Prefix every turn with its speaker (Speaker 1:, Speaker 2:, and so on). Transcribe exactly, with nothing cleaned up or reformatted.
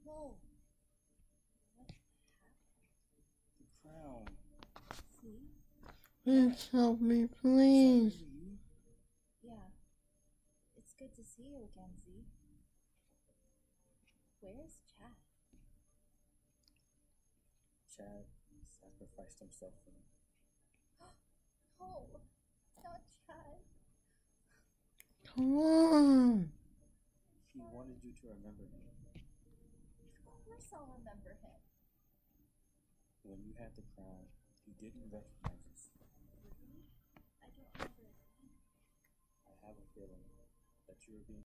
Speaker 1: No. What happened?
Speaker 2: The crown.
Speaker 1: See?
Speaker 3: Please help me, please.
Speaker 1: Yeah. It's good to see you again, Z. Where's Chad?
Speaker 2: Chad sacrificed himself for me.
Speaker 1: No, not Chad.
Speaker 3: Come on.
Speaker 2: He wanted you to remember him.
Speaker 1: Of course I'll remember him.
Speaker 2: When you had the crown, he didn't recognize us.
Speaker 1: Really? I don't remember a thing.
Speaker 2: I have a feeling that you were being